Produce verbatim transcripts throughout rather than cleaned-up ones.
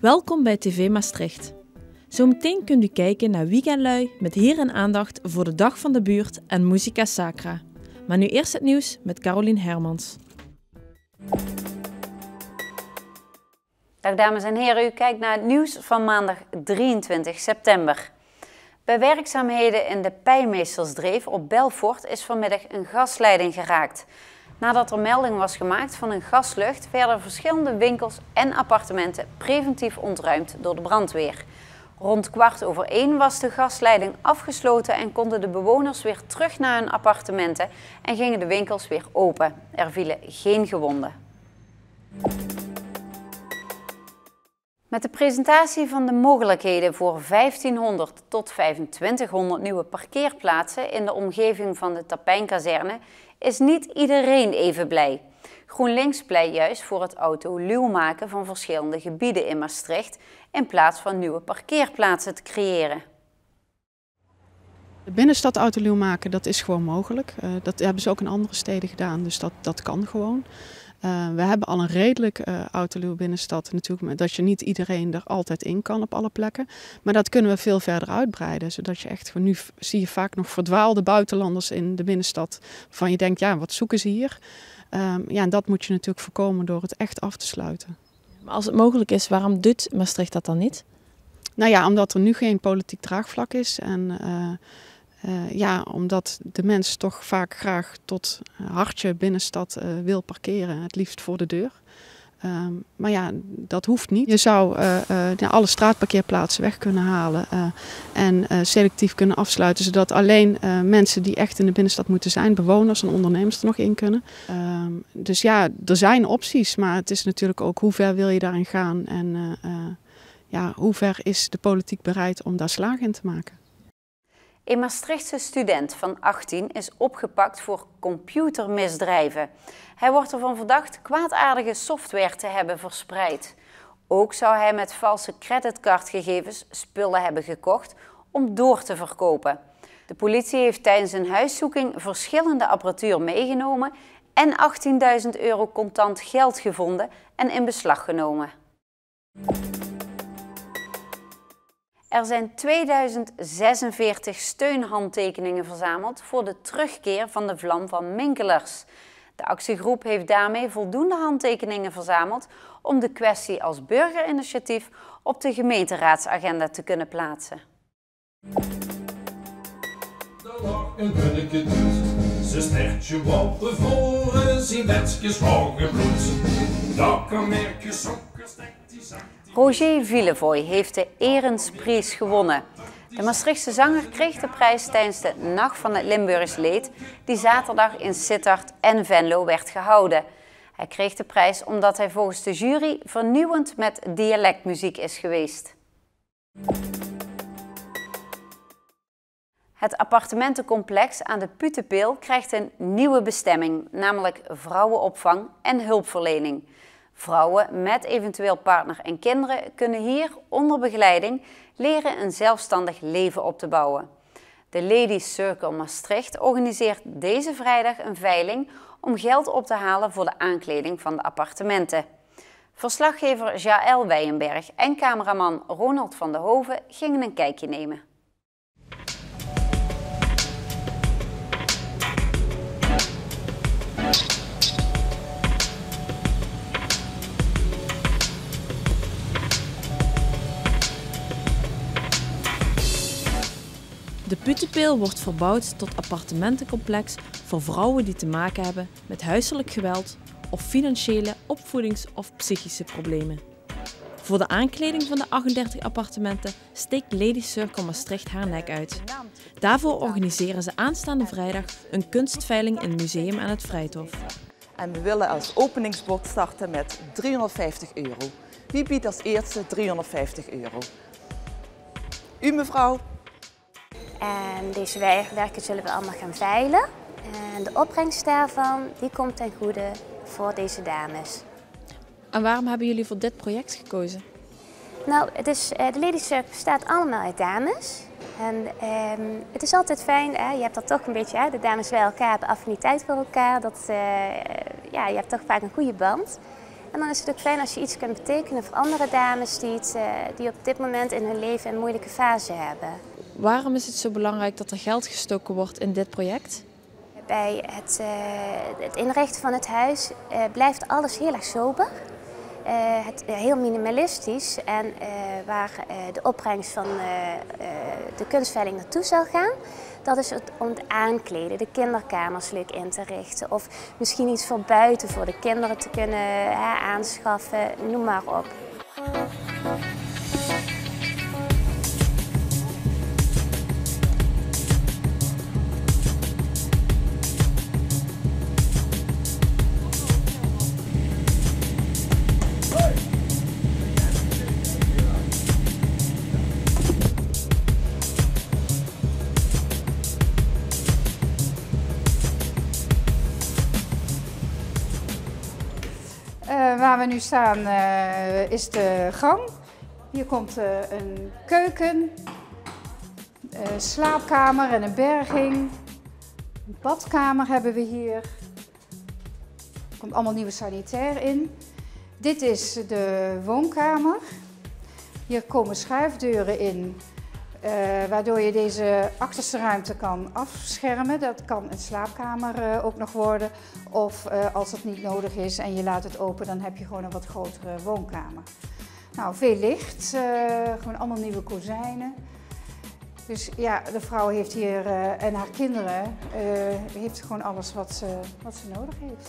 Welkom bij T V Maastricht. Zometeen kunt u kijken naar Weekendlui met hier en aandacht voor de Dag van de Buurt en Musica Sacra. Maar nu eerst het nieuws met Carolien Hermans. Dag dames en heren, u kijkt naar het nieuws van maandag drieëntwintig september. Bij werkzaamheden in de Pijmeestersdreef op Belfort is vanmiddag een gasleiding geraakt. Nadat er melding was gemaakt van een gaslucht werden verschillende winkels en appartementen preventief ontruimd door de brandweer. Rond kwart over één was de gasleiding afgesloten en konden de bewoners weer terug naar hun appartementen en gingen de winkels weer open. Er vielen geen gewonden. Met de presentatie van de mogelijkheden voor vijftienhonderd tot vijfentwintighonderd nieuwe parkeerplaatsen in de omgeving van de Tapijnkazerne is niet iedereen even blij. GroenLinks pleit juist voor het autoluw maken van verschillende gebieden in Maastricht in plaats van nieuwe parkeerplaatsen te creëren. De binnenstad autoluw maken, dat is gewoon mogelijk. Uh, dat hebben ze ook in andere steden gedaan, dus dat, dat kan gewoon. Uh, we hebben al een redelijk uh, autoluw binnenstad, natuurlijk, dat je niet iedereen er altijd in kan op alle plekken. Maar dat kunnen we veel verder uitbreiden, zodat je echt, nu zie je vaak nog verdwaalde buitenlanders in de binnenstad, waarvan je denkt, ja, wat zoeken ze hier? Um, ja, en dat moet je natuurlijk voorkomen door het echt af te sluiten. Maar als het mogelijk is, waarom doet Maastricht dat dan niet? Nou ja, omdat er nu geen politiek draagvlak is en uh, uh, ja, omdat de mens toch vaak graag tot hartje binnenstad uh, wil parkeren, het liefst voor de deur. Um, maar ja, dat hoeft niet. Je zou uh, uh, alle straatparkeerplaatsen weg kunnen halen uh, en uh, selectief kunnen afsluiten, zodat alleen uh, mensen die echt in de binnenstad moeten zijn, bewoners en ondernemers er nog in kunnen. Um, dus ja, er zijn opties, maar het is natuurlijk ook hoe ver wil je daarin gaan en uh, uh, ja, hoe ver is de politiek bereid om daar slaag in te maken. Een Maastrichtse student van achttien is opgepakt voor computermisdrijven. Hij wordt ervan verdacht kwaadaardige software te hebben verspreid. Ook zou hij met valse creditcardgegevens spullen hebben gekocht om door te verkopen. De politie heeft tijdens een huiszoeking verschillende apparatuur meegenomen en achttienduizend euro contant geld gevonden en in beslag genomen. Er zijn tweeduizend zesenveertig steunhandtekeningen verzameld voor de terugkeer van de vlam van Minkelers. De actiegroep heeft daarmee voldoende handtekeningen verzameld om de kwestie als burgerinitiatief op de gemeenteraadsagenda te kunnen plaatsen. Een hunneke doet, ze stert je op bevoren, zien wensjes van gebloed. Dat kan merken, sokken stekt die zak. Roger Villevoye heeft de Erensprijs gewonnen. De Maastrichtse zanger kreeg de prijs tijdens de Nacht van het Limburgs Leed, die zaterdag in Sittard en Venlo werd gehouden. Hij kreeg de prijs omdat hij volgens de jury vernieuwend met dialectmuziek is geweest. Het appartementencomplex aan de Putepeel krijgt een nieuwe bestemming, namelijk vrouwenopvang en hulpverlening. Vrouwen met eventueel partner en kinderen kunnen hier onder begeleiding leren een zelfstandig leven op te bouwen. De Ladies Circle Maastricht organiseert deze vrijdag een veiling om geld op te halen voor de aankleding van de appartementen. Verslaggever Jaël Weijenberg en cameraman Ronald van de Hoven gingen een kijkje nemen. De Putepeel wordt verbouwd tot appartementencomplex voor vrouwen die te maken hebben met huiselijk geweld of financiële, opvoedings- of psychische problemen. Voor de aankleding van de achtendertig appartementen steekt Ladies Circle Maastricht haar nek uit. Daarvoor organiseren ze aanstaande vrijdag een kunstveiling in het museum aan het Vrijthof. En we willen als openingsbod starten met driehonderdvijftig euro. Wie biedt als eerste driehonderdvijftig euro? U mevrouw? En deze werken zullen we allemaal gaan veilen. En de opbrengst daarvan die komt ten goede voor deze dames. En waarom hebben jullie voor dit project gekozen? Nou, het is, de Ladies Circle bestaat allemaal uit dames. En eh, het is altijd fijn, hè? Je hebt dat toch een beetje, hè? De dames bij elkaar hebben affiniteit voor elkaar. Dat, uh, ja, je hebt toch vaak een goede band. En dan is het ook fijn als je iets kunt betekenen voor andere dames die, het, uh, die op dit moment in hun leven een moeilijke fase hebben. Waarom is het zo belangrijk dat er geld gestoken wordt in dit project? Bij het, uh, het inrichten van het huis uh, blijft alles heel erg sober. Uh, het, uh, heel minimalistisch en uh, waar uh, de opbrengst van uh, uh, de kunstveiling naartoe zal gaan, dat is het om het aankleden, de kinderkamers leuk in te richten of misschien iets voor buiten voor de kinderen te kunnen uh, aanschaffen, noem maar op. Uh, waar we nu staan uh, is de gang. Hier komt uh, een keuken, een slaapkamer en een berging. Een badkamer hebben we hier. Er komt allemaal nieuwe sanitair in. Dit is de woonkamer. Hier komen schuifdeuren in, uh, waardoor je deze achterste ruimte kan afschermen. Dat kan een slaapkamer uh, ook nog worden. Of uh, als het niet nodig is en je laat het open, dan heb je gewoon een wat grotere woonkamer. Nou, veel licht, uh, gewoon allemaal nieuwe kozijnen. Dus ja, de vrouw heeft hier uh, en haar kinderen uh, heeft gewoon alles wat ze, wat ze nodig heeft.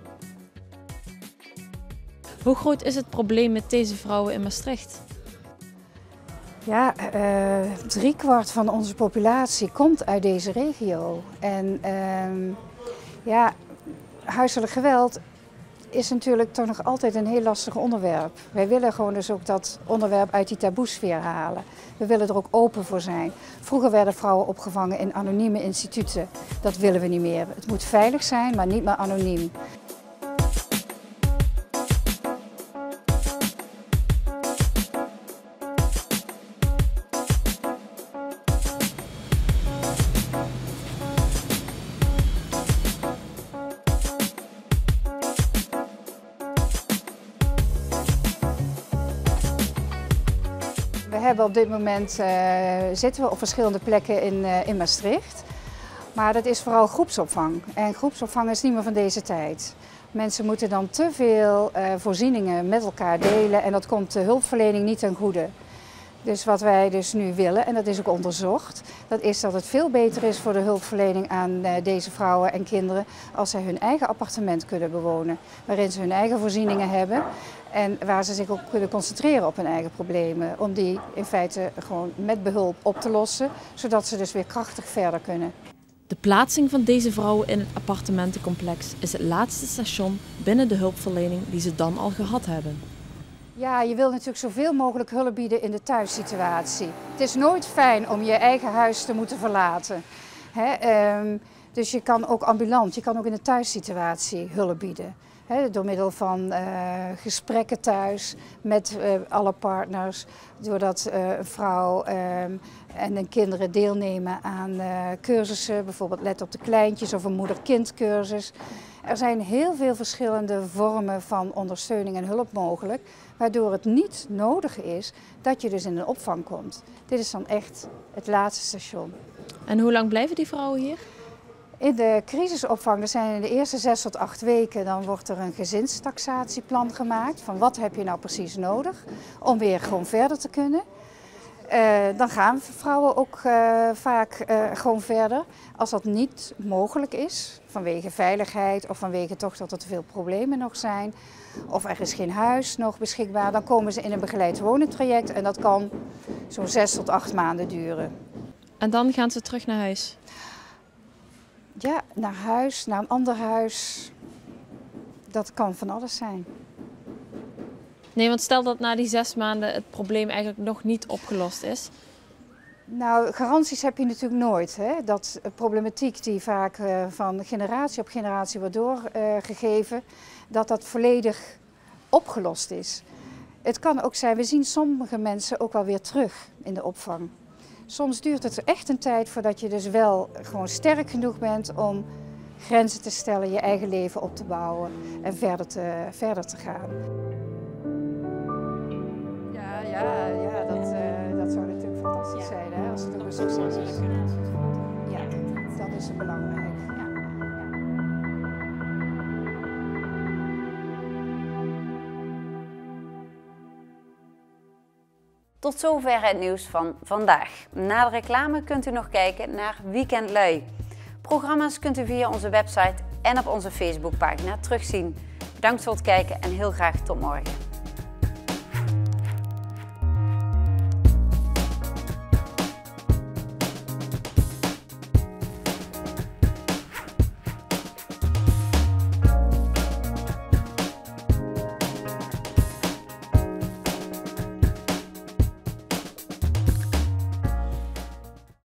Hoe groot is het probleem met deze vrouwen in Maastricht? Ja, uh, driekwart van onze populatie komt uit deze regio. En uh, ja, huiselijk geweld is natuurlijk toch nog altijd een heel lastig onderwerp. Wij willen gewoon dus ook dat onderwerp uit die taboesfeer halen. We willen er ook open voor zijn. Vroeger werden vrouwen opgevangen in anonieme instituten. Dat willen we niet meer. Het moet veilig zijn, maar niet meer anoniem. We hebben op dit moment uh, zitten we op verschillende plekken in, uh, in Maastricht. Maar dat is vooral groepsopvang. En groepsopvang is niet meer van deze tijd. Mensen moeten dan te veel uh, voorzieningen met elkaar delen en dat komt de hulpverlening niet ten goede. Dus wat wij dus nu willen, en dat is ook onderzocht, dat is dat het veel beter is voor de hulpverlening aan uh, deze vrouwen en kinderen als zij hun eigen appartement kunnen bewonen. Waarin ze hun eigen voorzieningen hebben en waar ze zich ook kunnen concentreren op hun eigen problemen. Om die in feite gewoon met behulp op te lossen, zodat ze dus weer krachtig verder kunnen. De plaatsing van deze vrouwen in het appartementencomplex is het laatste station binnen de hulpverlening die ze dan al gehad hebben. Ja, je wil natuurlijk zoveel mogelijk hulp bieden in de thuissituatie. Het is nooit fijn om je eigen huis te moeten verlaten. Hè? Um, dus je kan ook ambulant, je kan ook in de thuissituatie hulp bieden. Hè? Door middel van uh, gesprekken thuis met uh, alle partners. Doordat uh, een vrouw um, en de kinderen deelnemen aan uh, cursussen. Bijvoorbeeld Let op de Kleintjes of een moeder-kind cursus. Er zijn heel veel verschillende vormen van ondersteuning en hulp mogelijk, waardoor het niet nodig is dat je dus in een opvang komt. Dit is dan echt het laatste station. En hoe lang blijven die vrouwen hier? In de crisisopvang, dat zijn in de eerste zes tot acht weken, dan wordt er een gezinstaxatieplan gemaakt van wat heb je nou precies nodig om weer gewoon verder te kunnen. Uh, dan gaan vrouwen ook uh, vaak uh, gewoon verder. Als dat niet mogelijk is, vanwege veiligheid of vanwege toch dat er te veel problemen nog zijn, of er is geen huis nog beschikbaar, dan komen ze in een begeleid wonentraject en dat kan zo'n zes tot acht maanden duren. En dan gaan ze terug naar huis? Ja, naar huis, naar een ander huis. Dat kan van alles zijn. Nee, want stel dat na die zes maanden het probleem eigenlijk nog niet opgelost is. Nou, garanties heb je natuurlijk nooit. Hè? Dat problematiek die vaak uh, van generatie op generatie wordt doorgegeven, uh, dat dat volledig opgelost is. Het kan ook zijn, we zien sommige mensen ook wel weer terug in de opvang. Soms duurt het echt een tijd voordat je dus wel gewoon sterk genoeg bent om grenzen te stellen, je eigen leven op te bouwen en verder te, verder te gaan. Ja, ja, ja dat, uh, dat zou natuurlijk fantastisch zijn, hè, als het ook een succes is. Ja, dat is belangrijk. Ja. Tot zover het nieuws van vandaag. Na de reclame kunt u nog kijken naar Weekend Lui. Programma's kunt u via onze website en op onze Facebookpagina terugzien. Bedankt voor het kijken en heel graag tot morgen.